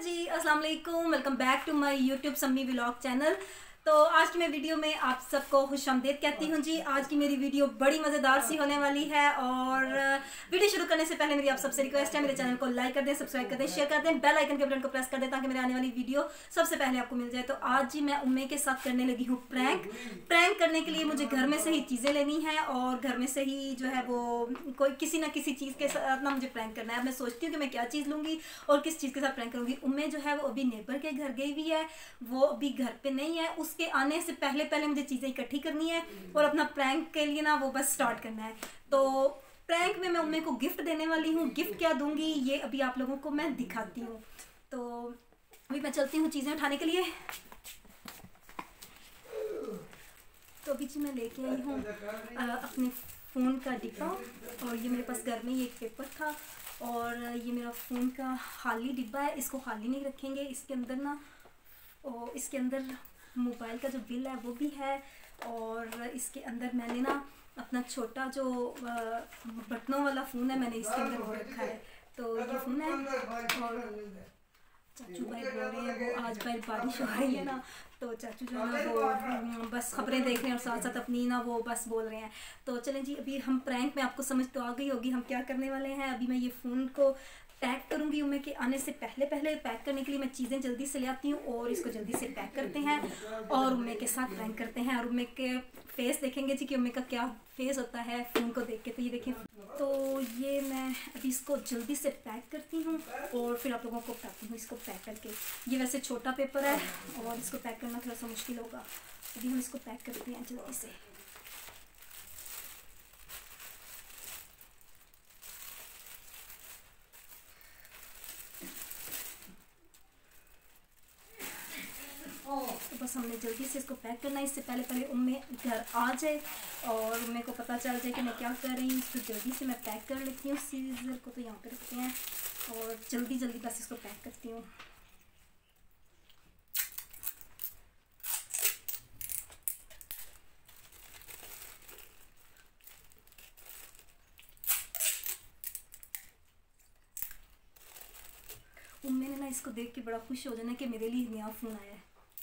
जी, अस्सलाम वालेकुम। Welcome back to my YouTube Sammi vlog channel. तो आज की मैं वीडियो में आप सबको खुशामदीद कहती हूँ जी। आज की मेरी वीडियो बड़ी मज़ेदार सी होने वाली है और वीडियो शुरू करने से पहले मेरी आप सबसे रिक्वेस्ट है, मेरे चैनल को लाइक कर दें, सब्सक्राइब कर दें, शेयर कर दें, बेल आइकन के बटन को प्रेस कर दें ताकि मेरे आने वाली वीडियो सबसे पहले आपको मिल जाए। तो आज जी मैं उम्मे के साथ करने लगी हूँ प्रैंक करने के लिए मुझे घर में से ही चीज़ें लेनी है और घर में से ही जो है वो कोई किसी ना किसी चीज़ के साथ ना मुझे प्रैंक करना है। अब मैं सोचती हूँ कि मैं क्या चीज़ लूँगी और किस चीज़ के साथ प्रैंक करूँगी। उम्मे जो है वो अभी नेबर के घर गई हुई है, वो अभी घर पे नहीं है। उसके आने से पहले मुझे चीज़ें इकट्ठी करनी है और अपना प्रैंक के लिए ना वो बस स्टार्ट करना है। तो प्रैंक में मैं उम्मे को गिफ्ट देने वाली हूँ। गिफ्ट क्या दूंगी ये अभी आप लोगों को मैं दिखाती हूँ। तो अभी मैं चलती हूँ चीज़ें उठाने के लिए। तो अभी जी मैं लेके आई हूँ अपने फ़ोन का डिब्बा और ये मेरे पास घर में ये एक पेपर था और ये मेरा फ़ोन का खाली डिब्बा है। इसको खाली नहीं रखेंगे, इसके अंदर ना और इसके अंदर मोबाइल का जो बिल है वो भी है और इसके अंदर मैंने ना अपना छोटा जो बटनों वाला फ़ोन है मैंने इसके अंदर वो रखा है। तो ये फ़ोन है और चाचू भाई बोल रहे हैं, वो आज भाई बारिश हो रही है ना तो चाचू जो है ना वो बस खबरें देख रहे हैं और साथ साथ अपनी ना वो बस बोल रहे हैं। तो चलें जी, अभी हम प्रैंक में आपको समझ तो आ गई होगी हम क्या करने वाले हैं। अभी मैं ये फ़ोन को पैक करूँगी। उम्मे के आने से पहले पैक करने के लिए मैं चीज़ें जल्दी से ले आती हूँ और इसको जल्दी से पैक करते हैं और उम्मे के साथ प्रैंक करते हैं और उम्मे के फेस देखेंगे जी कि उम्मे का क्या फेस होता है फ़ोन को देख के। तो ये देखें, तो ये मैं अभी इसको जल्दी से पैक करती हूँ और फिर आप लोगों को बताती हूँ इसको पैक करके। ये वैसे छोटा पेपर है और इसको पैक करना थोड़ा सा मुश्किल होगा। अभी हम इसको पैक करते हैं जल्दी से। तो बस हमने जल्दी से इसको पैक करना है। इससे पहले उम्मे घर आ जाए और उम्मे को पता चल जाए कि मैं क्या कर रही हूँ। इसको जल्दी से मैं पैक कर लेती हूँ। सीजर को तो यहाँ पे रखते हैं और जल्दी बस इसको पैक करती हूँ। उम्मे ने ना इसको देख के बड़ा खुश हो जाना कि मेरे लिए नया फ़ोन आया है।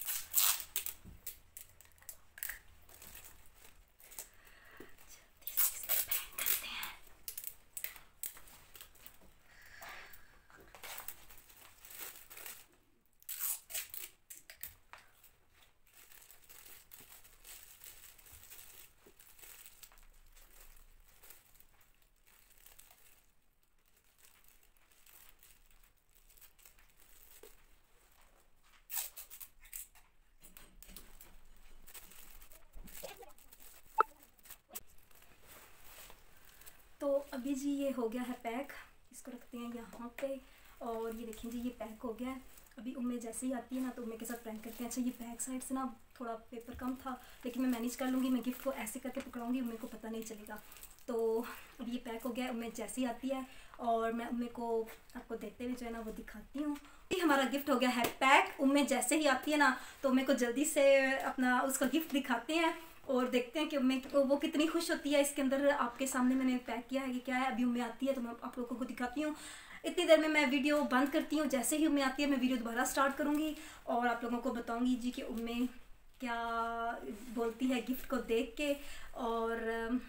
तो अभी जी ये हो गया है पैक, इसको रखते हैं यहाँ पे और ये देखें जी ये पैक हो गया है। अभी उम्मे जैसे ही आती है ना तो उम्मे के साथ प्रैंक करते हैं। अच्छा ये बैक साइड से ना थोड़ा पेपर कम था लेकिन मैं मैनेज कर लूँगी। मैं गिफ्ट को ऐसे करके पकड़ाऊँगी, उम्मे को पता नहीं चलेगा। तो अब ये पैक हो गया है। उम्मे जैसे ही आती है और मैं उम्मे को आपको देखते हुए जो है ना वो दिखाती हूँ। हमारा गिफ्ट हो गया है पैक। उम्मे जैसे ही आती है ना तो उम्मे को जल्दी से अपना उसका गिफ्ट दिखाते हैं और देखते हैं कि उम्मे वो कितनी खुश होती है। इसके अंदर आपके सामने मैंने पैक किया है कि क्या है। अभी उम्मे आती है तो मैं आप लोगों को दिखाती हूँ। इतनी देर में मैं वीडियो बंद करती हूँ। जैसे ही उम्मे आती है मैं वीडियो दोबारा स्टार्ट करूँगी और आप लोगों को बताऊँगी जी कि उम्मे क्या बोलती है गिफ्ट को देख के। और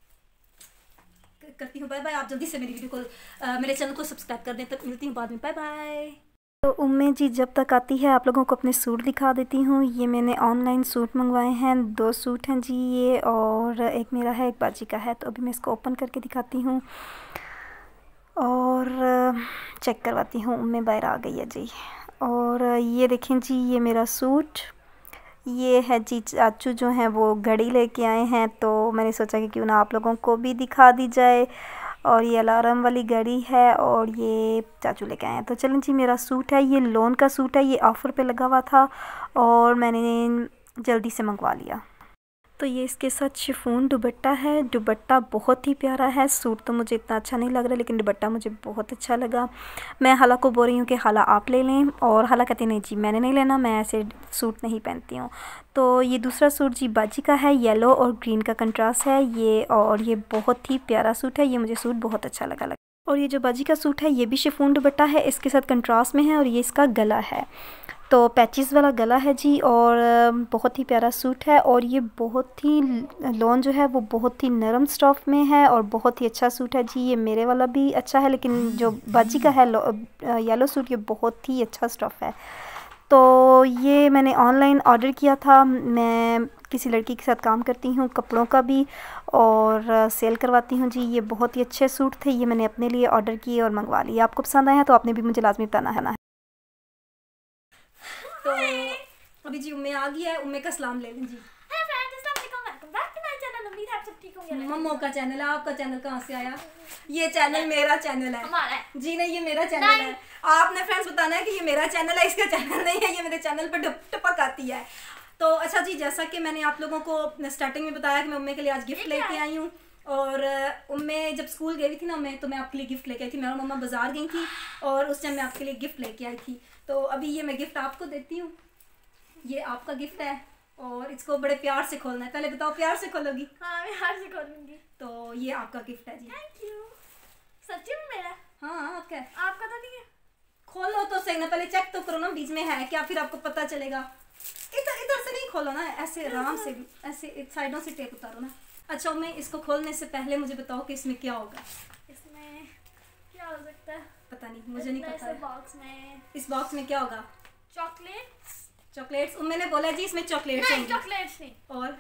करती हूँ बाय बाय। आप जल्दी से मेरी वीडियो को मेरे चैनल को सब्सक्राइब कर दें। तब मिलती हूँ बाद में, बाय बाय। तो उम्मे जी जब तक आती है आप लोगों को अपने सूट दिखा देती हूँ। ये मैंने ऑनलाइन सूट मंगवाए हैं, 2 सूट हैं जी ये, और एक मेरा है एक बाजी का है। तो अभी मैं इसको ओपन करके दिखाती हूँ और चेक करवाती हूँ। उम्मे बाहर आ गई है जी। और ये देखें जी ये मेरा सूट, ये है जी चाचू जो हैं वो घड़ी लेके आए हैं तो मैंने सोचा कि क्यों ना आप लोगों को भी दिखा दी जाए। और ये अलार्म वाली घड़ी है और ये चाचू लेके आए हैं। तो चलें जी, मेरा सूट है ये लोन का सूट है, ये ऑफ़र पे लगा हुआ था और मैंने जल्दी से मंगवा लिया। तो ये इसके साथ शिफॉन दुपट्टा है। दुपट्टा बहुत ही प्यारा है। सूट तो मुझे इतना अच्छा नहीं लग रहा लेकिन दुपट्टा मुझे बहुत अच्छा लगा। मैं हाला को बोल रही हूँ कि हाला आप ले लें और हाला कहती नहीं जी मैंने नहीं लेना, मैं ऐसे सूट नहीं पहनती हूँ। तो ये दूसरा सूट जी बाजी का है, येलो और ग्रीन का कंट्रास्ट है ये, और ये बहुत ही प्यारा सूट है। ये मुझे सूट बहुत अच्छा लगा। और ये जो बाजी का सूट है ये भी शिफॉन दुपट्टा है, इसके साथ कंट्रास्ट में है और ये इसका गला है, तो पैचेस वाला गला है जी। और बहुत ही प्यारा सूट है और ये बहुत ही लॉन जो है वो बहुत ही नरम स्टफ़ में है और बहुत ही अच्छा सूट है जी। ये मेरे वाला भी अच्छा है, लेकिन जो बाजी का है येलो सूट ये बहुत ही अच्छा स्टफ़ है। तो ये मैंने ऑनलाइन ऑर्डर किया था। मैं किसी लड़की के साथ काम करती हूँ कपड़ों का भी और सेल करवाती हूँ जी। ये बहुत ही अच्छे सूट थे, ये मैंने अपने लिए ऑर्डर किए और मंगवा लिए। आपको पसंद आया तो आपने भी मुझे लाजमी बताना है ना। तो अभी जी उम्मे आ गई है, उम्मे का सलाम ले लें जी। मम्मो का चैनल है, आपका चैनल कहाँ से आया? ये चैनल मेरा चैनल है जी। नहीं, ये मेरा चैनल है। आपने फ्रेंड्स बताना है कि ये मेरा चैनल है, इसका चैनल नहीं है। ये मेरे चैनल पर टपक आती है। तो अच्छा जी, जैसा कि मैंने आप लोगों को स्टार्टिंग में बताया कि मैं उम्मे के लिए आज गिफ्ट लेके आई हूँ। और उम्मे जब स्कूल गई थी ना मैं, तो मैं आपके लिए गिफ्ट लेके आई थी। मैं और मम्मा बाजार गई थी और उस टाइम मैं आपके लिए गिफ्ट लेके आई थी। तो अभी ये मैं गिफ्ट आपको देती हूँ। ये आपका गिफ्ट है और इसको बड़े प्यार से खोलना है। पहले बताओ, प्यार से खोलोगी? हाँ, मैं प्यार से खोलूंगी। तो ये आपका गिफ्ट है जी। Thank you. सच्ची में मेरा? हाँ, आपका है। आपका तो नहीं है? खोलो तो सही ना, पहले चेक तो करो ना बीच में है क्या, फिर आपको पता चलेगा। इधर इधर से नहीं खोलो ना, ऐसे आराम से, ऐसे साइडों से टेप उतारो ना। अच्छा, मैं इसको खोलने से पहले मुझे बताओ कि इसमें क्या होगा। इसमें क्या हो सकता है? पता नहीं, मुझे नहीं पता है। बॉक्स में, इस बॉक्स में क्या होगा? चॉकलेट्स। चॉकलेट्स? मैंने बोला जी इसमें चॉकलेट्स नहीं, चॉकलेट्स नहीं। और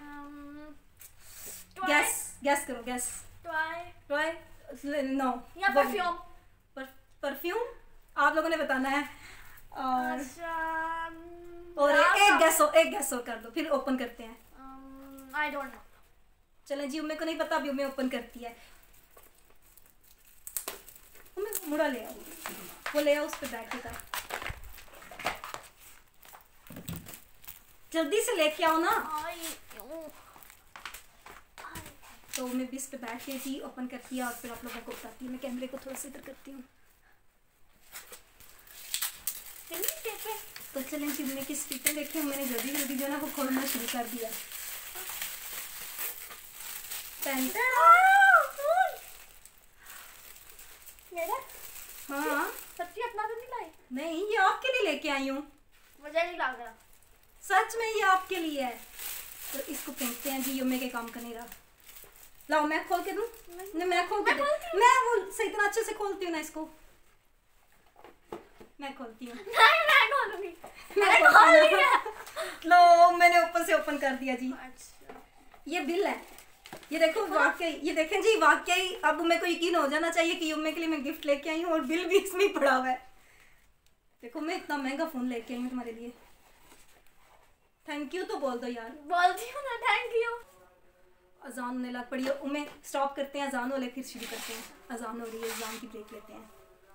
गैस करो, गैस। टॉय नो, या परफ्यूम। परफ्यूम आप लोगों ने बताना है। और और एक गैस और कर दो, फिर ओपन करते हैं। I don't know. चलें जी, उम्मे को नहीं पता, अभी उम्मे ओपन करती है। उम्मे मुड़ा ले आओ, वो ले आओ, उस पर बैठ के कर। जल्दी से लेके आओ ना। तो मैं भी इस पे बैठ के जी ओपन करती है और फिर आप लोगों को बताती हूँ। मैं कैमरे को थोड़ा सा इधर करती हूँ। तो चलें जी, मैंने किस स्पीकर देखे, मैंने जल्दी जल्दी जो है ना वो खोलना शुरू कर दिया। हाँ, सच्ची अपना तो नहीं लाई? नहीं, ये आपके लिए लेके आई हूँ। मुझे नहीं लग रहा। सच में ये आपके लिए है। तो इसको फेंकते हैं जी, युम्मे के काम का नहीं रहा। लाओ, मैं खोल के दूँ? नहीं, मैं खोल के दूँ। मैं वो सही तरह अच्छे से खोलती हूँ ना इसको। मैं खोलती हूँ। नहीं, मैं खोलूंगी। मैंने खोल लिया। लो, मैंने ऊपर से ओपन कर दिया जी। अच्छा, ये बिल है, ये देखो वाकई, ये देखें जी वाकई। अब मेरे को यकीन हो जाना चाहिए कि युम्मे के लिए मैं गिफ्ट लेके आई हूँ और बिल भी इसमें ही पड़ा हुआ है। देखो, मैं इतना महंगा फ़ोन लेके आई हूँ तुम्हारे लिए। थैंक यू तो बोल दो यार। बोलती हूँ ना, थैंक यू। अजान होने लग पड़ी है। उम्मे स्टॉप करते हैं, अजान हो ले फिर शुरू करते हैं। अजान हो रही है, अजान की ब्रेक लेते हैं।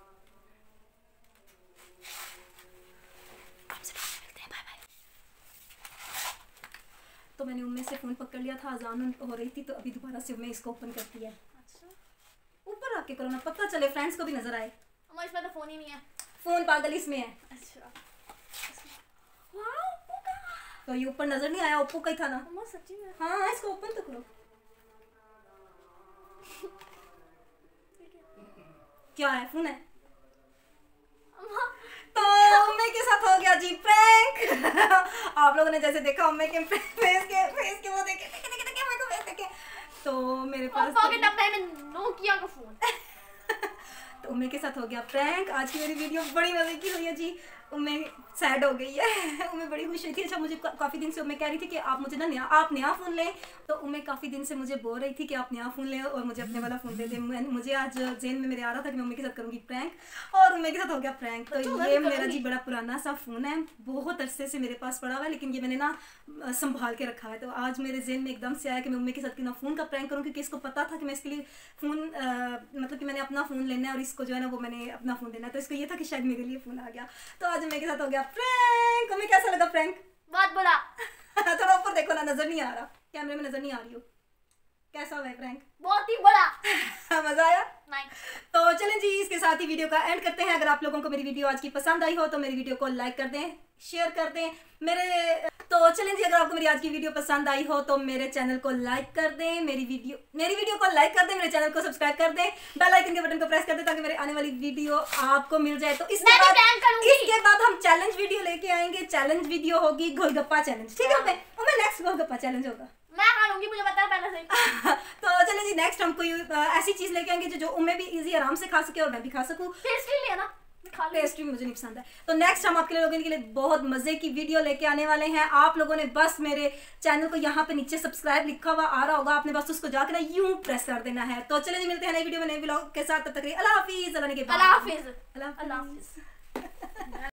तो मैंने उम्मे से फ़ोन पकड़ लिया था, अजान हो रही थी, तो अभी दोबारा से उम्मे इसको ओपन करती है। अच्छा, ऊपर आके करो ना, पता चले, फ्रेंड्स को भी नजर आए। अम्मा इसमें तो फोन ही नहीं है। फ़ोन पागल इसमें है। अच्छा, तो ये ऊपर नजर नहीं आया, ओप्पो का ही था ना। अम्मा सच्ची में? हाँ, इसको ओपन तो करो। क्या है? फोन है। तो उम्मे के साथ हो गया जी प्रैंक। आप लोगों ने जैसे देखा उम्मे के फेस के वो देखे मेरे को फेस देखे। तो मेरे पास डब्बे में नोकिया का फोन। तो उम्मे के साथ हो गया प्रैंक। आज की मेरी वीडियो बड़ी मजे की हुई है जी। उम्मे सैड हो गई है। उम्मे बड़ी खुश हुई थी। अच्छा, मुझे काफ़ी दिन से उम्मे कह रही थी कि आप मुझे ना नया फ़ोन लें। तो उम्मे काफ़ी दिन से मुझे बोल रही थी कि आप नया फ़ोन लें और मुझे अपने वाला फ़ोन दे दें। मुझे आज जेन में मेरे आ रहा था कि मैं उम्मे के साथ करूँगी प्रैंक, और उम्मे के साथ हो गया प्रैंक। तो ये मेरा जी बड़ा पुराना सा फ़ोन है, बहुत अरसे से मेरे पास पड़ा हुआ है, लेकिन ये मैंने ना संभाल के रखा है। तो आज मेरे जेन में एकदम से आया कि मैं उम्मे के साथ क्यों ना फ़ोन का प्रैंक करूँ, क्योंकि इसको पता था कि मैं इसके लिए फ़ोन मतलब कि मैंने अपना फ़ोन लेना है और इसको जो है ना वो मैंने अपना फ़ोन देना है। तो इसको ये था कि शायद मेरे लिए फ़ोन आ गया। तो आज उम्मे के साथ हो गया प्रैंक। तुम्हें कैसा लगा प्रैंक? बहुत बुरा। थोड़ा ऊपर देखो ना, नजर नहीं आ रहा, कैमरे में नजर नहीं आ रही हो। कैसा हुआ है प्रैंक? बहुत ही बुरा। मजा आया? नहीं। तो चलें जी, इसके साथ ही वीडियो का एंड करते हैं। अगर आप लोगों को मेरी वीडियो आज की पसंद आई हो तो मेरी वीडियो को लाइक कर दें, शेयर कर दें। तो चलें जी, अगर आपको मेरी आज की वीडियो पसंद आई हो तो मेरे चैनल को लाइक कर दें, मेरी वीडियो को लाइक कर दें, मेरे चैनल को सब्सक्राइब कर दें, बेल आइकन के बटन को प्रेस कर दें ताकि मेरे आने वाली वीडियो आपको मिल जाए। तो इसके बाद हम चैलेंज वीडियो लेके आएंगे। चैलेंज वीडियो होगी गोलगप्पा चैलेंज, ठीक है? मैं नेक्स्ट गोलगप्पा चैलेंज होगा, मैं खा लूंगी, मुझे पता है पहले से। तो चलें जी, नेक्स्ट हम कोई ऐसी चीज लेके आएंगे जो उम्में भी इजी आराम से खा सके और मैं भी खा सकूं। पेस्ट्री लिया ना, पेस्ट्री मुझे नहीं पसंद है। तो नेक्स्ट हम आपके लोगों के लिए बहुत मजे की वीडियो लेके आने वाले हैं। आप लोगों ने बस मेरे चैनल को यहाँ पे नीचे सब्सक्राइब लिखा हुआ आ रहा होगा, आपने बस उसको जाकर ना यूं प्रेस कर देना है। तो चलिए जी, मिलते हैं नई वीडियो में नए व्लॉग के साथ। तब तक अल्लाह हाफिज। अल्लाह हाफिज।